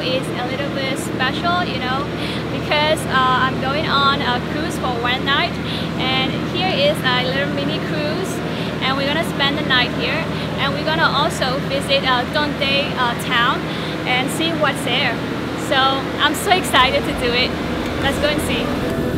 is a little bit special, you know, because I'm going on a cruise for one night, and here is a little mini cruise, and we're gonna spend the night here, and we're gonna also visit Twantay town and see what's there. So I'm so excited to do it. Let's go and see.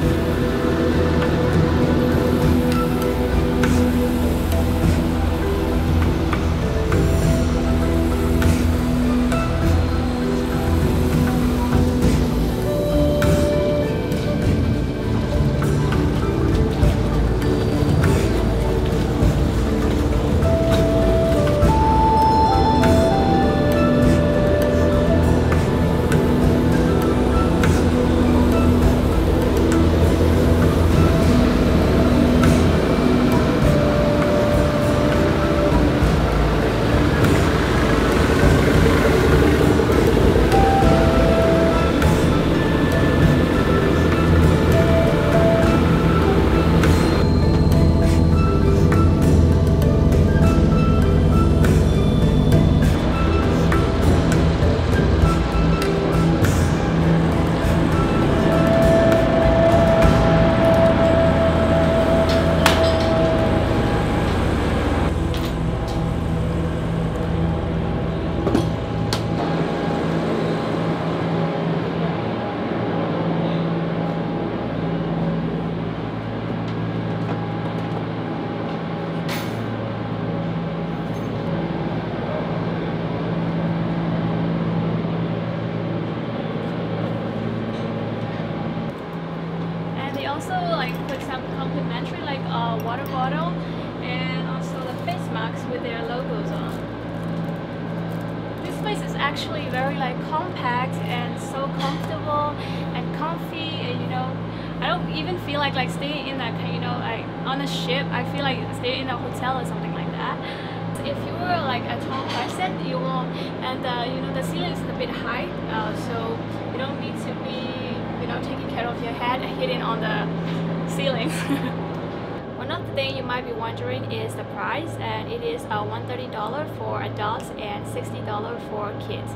Also like put some complimentary like water bottle and also the face masks with their logos on. This place is actually very like compact and so comfortable and comfy, and you know, I don't even feel like staying in that, you know, like on a ship. I feel like staying in a hotel or something like that. If you were like a tall person, you will, and you know, the ceiling is a bit high, so you don't need to be, you know, taking care of your head hitting on the ceilings. One of the things you might be wondering is the price, and it is $130 for adults and $60 for kids.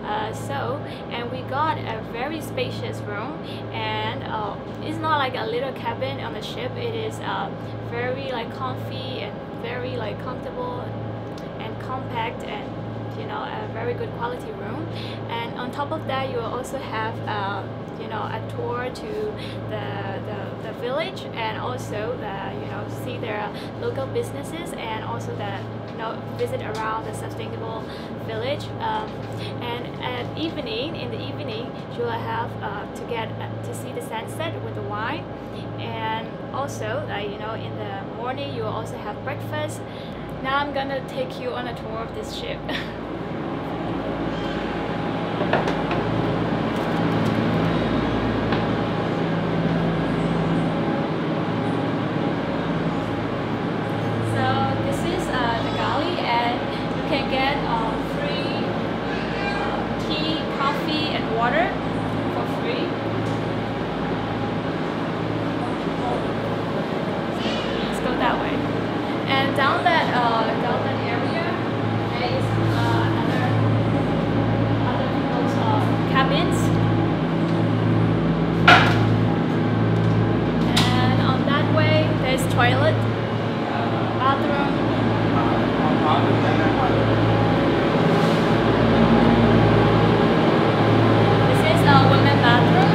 And we got a very spacious room, and it's not like a little cabin on the ship. It is very like comfy and very like comfortable and compact, and you know, a very good quality room. And on top of that, you will also have you know, a tour to the village, and also you know, see their local businesses, and also you know, visit around the sustainable village. And in the evening, you will have to see the sunset with the wine, and also you know, in the morning you will also have breakfast. Now I'm gonna take you on a tour of this ship. Can get free tea, coffee, and water for free. Let's go that way. And down that area, there is other people's cabins. And on that way, there's toilet, bathroom. This is a women's bathroom.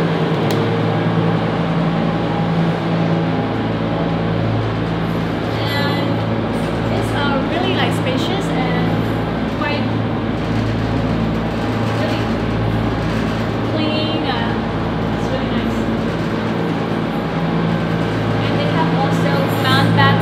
And it's really like spacious and quite really clean. It's really nice. And they have also fan bath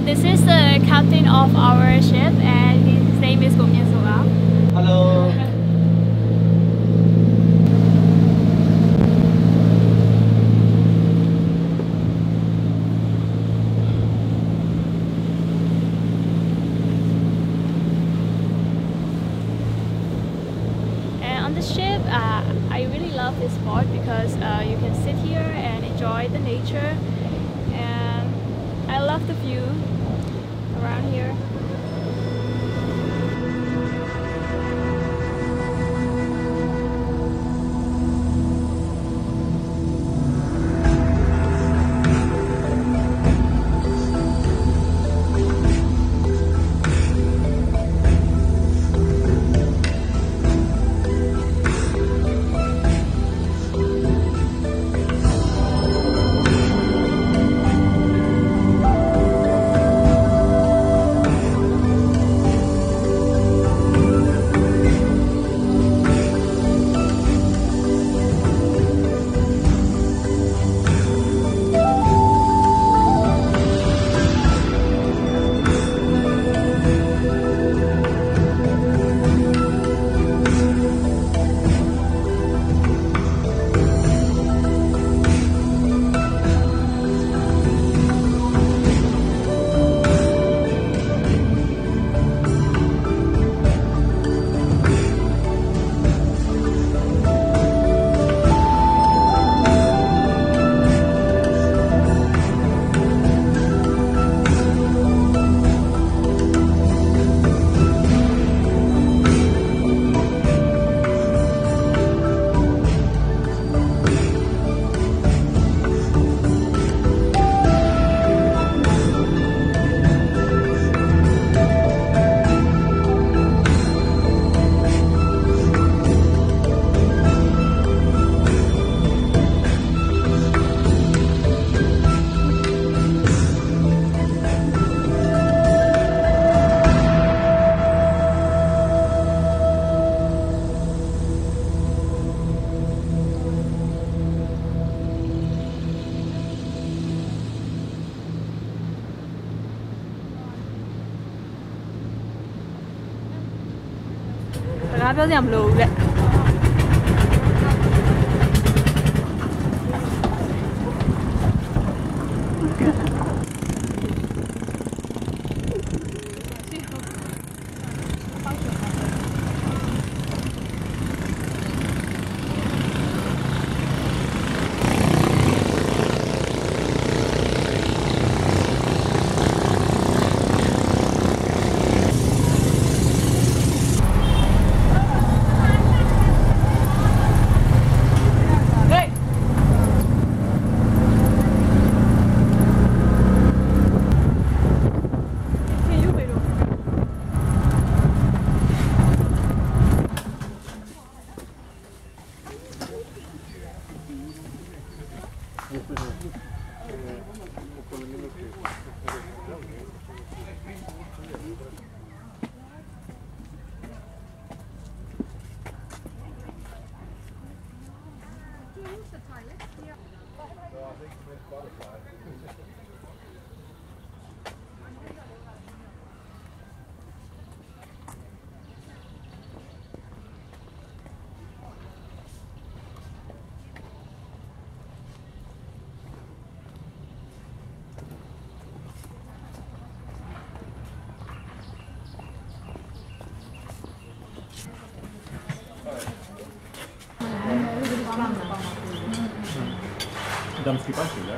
this is the captain of our ship, and his name is Moken Cruises. Hello. And on the ship, I really love this part because you can sit here and enjoy the nature, and I love the view around here. Biểu giảm lù đấy. Damski pański, tak?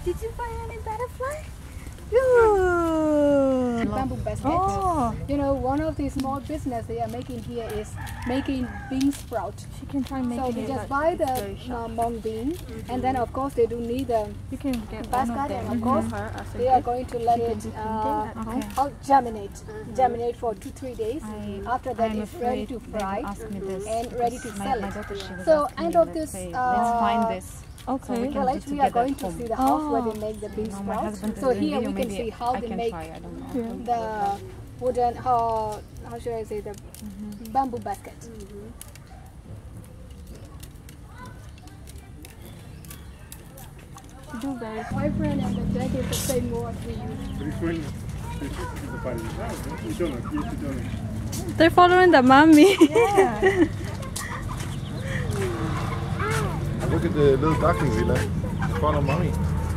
Did you find any butterfly? Good. Bamboo basket. Oh, You know, one of the small business they are making here is making bean sprout. she can try making So they it. just but buy it's the very sharp. mung bean, and then of course they do need the You can get one basket, of them. and of course they are going to let it germinate for 2-3 days. After that, it's ready to fry and ready to sell it. So end of this let's find this. Okay. village, we are going to see the house where they make the bean sprout. So here we can see how they make the wooden, how should I say, the bamboo basket. Do very. My friend and the Jack is the same word we use. They're following the mommy. Look at the little ducklings, Villa. Follow mommy.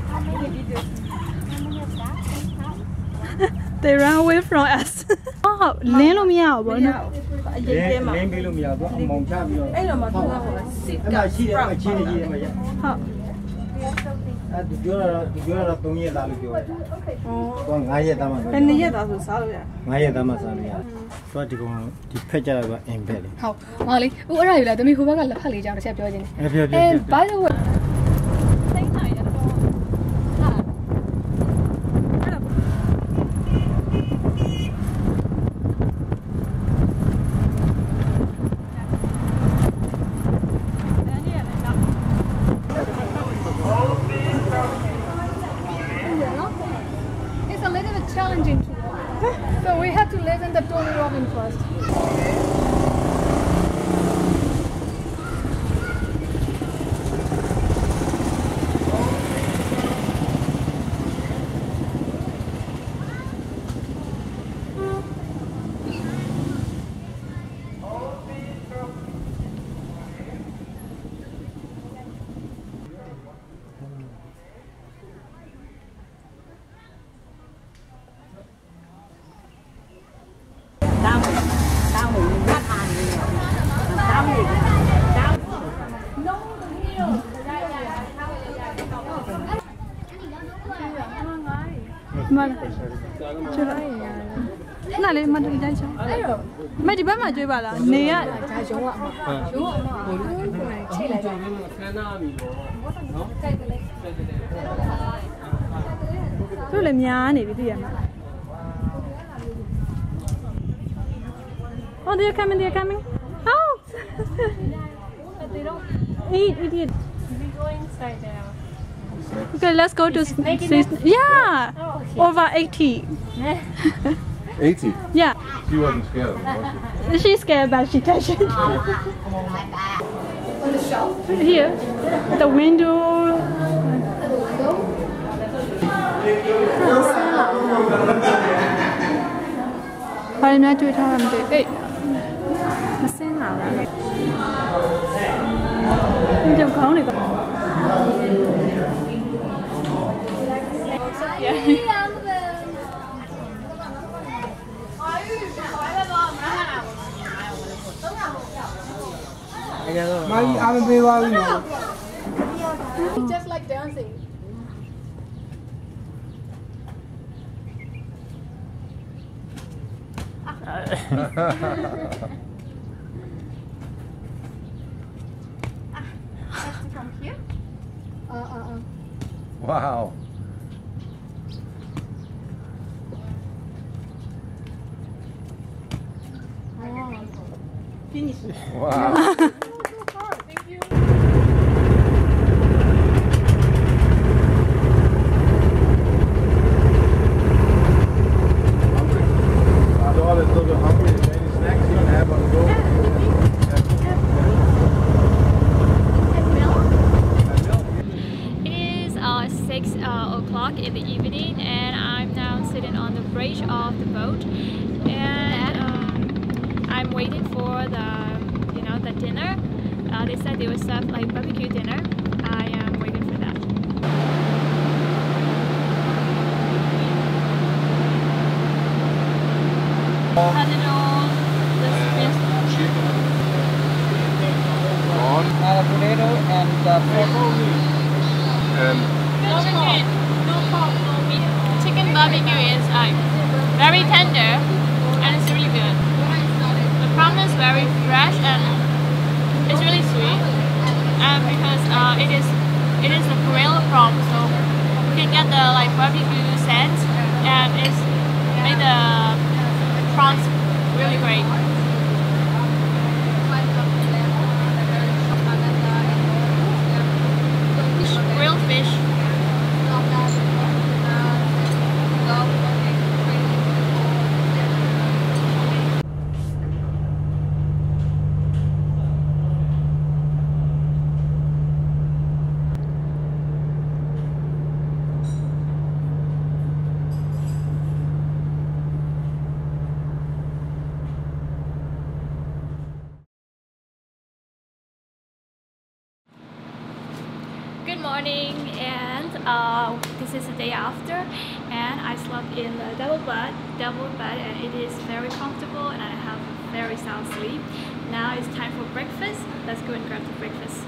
They run away from us. Oh, လင်းလို့မရဘူးဗောနော်အရင်ထဲမှာလင်းပေးလို့မရဘူးအမောင်ချပြီးတော့အဲ့တော့မှသူကဟိုစစ်ကရှိတယ်အချင်းကြီးမှာရဟုတ်အဲ့ဒီပြောတော့3ရက်သားလို့ပြောတယ်ဟော9ရက်သားမှဘယ်နှစ်ရက်သားဆိုစားလို့ရ 9ရက်သားမှစားလို့ရဆိုတော့ဒီကောင်ဒီဖက်ကြတာကအင်ဘက်လေဟုတ်မောင်လေးဦးအဲ့ဒါယူလာသမီးဟိုဘက်ကလက်ဖက်လေးကြောင်းတစ်ချက်ပြောခြင်းအဲ့ပြော And by the way, it's a little bit challenging to walk. So we have to listen the Tony Robbins first. Nào lên mặt đi đây cho. Mày đi bắt mà chơi bà là nè á. Tôi làm nhà này bị tiền. Oh, they're coming, they're coming. Oh! Eat. We go inside there. Okay, let's go to yeah, over 80. 80. Yeah, She wasn't scared. Was she? she's scared, but she touched it. Here, the window. Phải nói chuyện thôi làm gì? Ê, nó sẽ nào là? Trong khẩu này có. It's just like dancing. From here? Wow. Finish. Wow. Thank you. Our daughter's a little bit hungry. Is there any snacks you can have on the go? It is 6 o'clock in the evening, and I'm now sitting on the bridge of the boat, and I'm waiting for the dinner. They said they would serve like barbecue dinner. I am waiting for that. How did all this Corn potato and and No meat, no pork, no meat. Chicken barbecue is like very tender and it's really good. The prawn is very fresh and it's really sweet. And because it is a grilled prawn, so you can get the like barbecue scent and it's made the prawns really great. Grilled fish. Good morning, and this is the day after, and I slept in the double bed, and it is very comfortable, and I have a very sound sleep. Now it's time for breakfast. Let's go and grab the breakfast.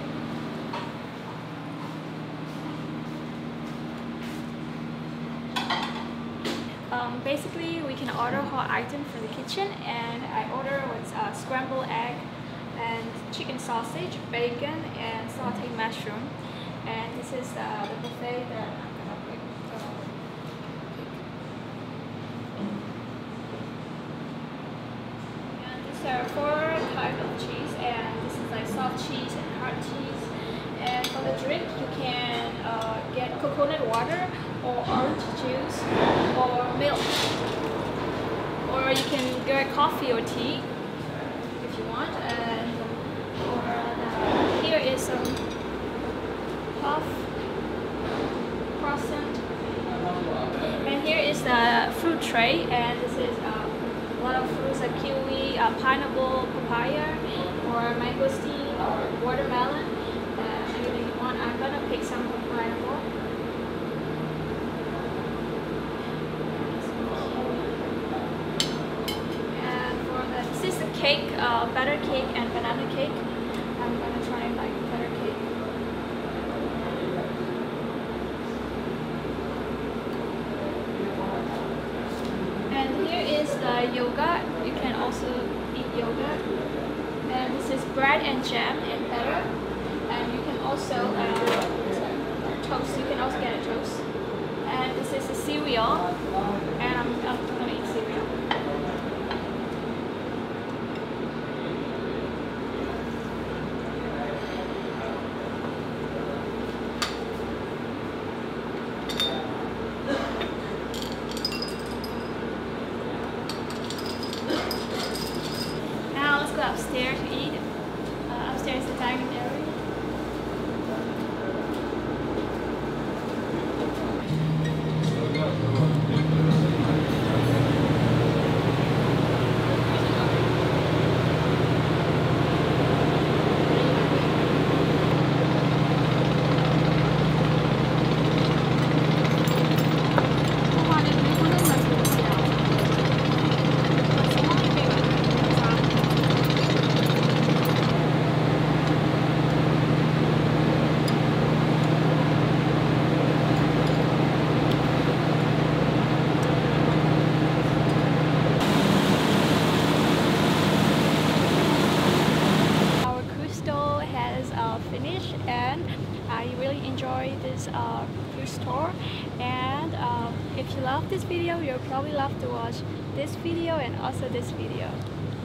Basically, we can order hot items from the kitchen, and I order with scrambled egg and chicken sausage, bacon, and sauteed mushroom. And this is the buffet that I'm gonna pick. And these are 4 types of cheese, and this is like soft cheese and hard cheese. And for the drink, you can get coconut water or orange juice or milk, or you can get coffee or tea if you want. And here is some puff, croissant, and here is the fruit tray, and this is a lot of fruits like kiwi, pineapple, papaya, or mangosteen, or watermelon, anything you want. I'm gonna pick some pineapple. And for this is the cake, butter cake and banana cake. I'm gonna try like butter cake. And here is the yogurt. You can also eat yogurt. And this is bread and jam and butter. And you can also toast. You can also get a toast. And this is a cereal. And I'm gonna eat cereal. Now let's go upstairs to eat. Upstairs is the dining area. Finished, and I really enjoy this cruise tour. And if you love this video, you'll probably love to watch this video and also this video.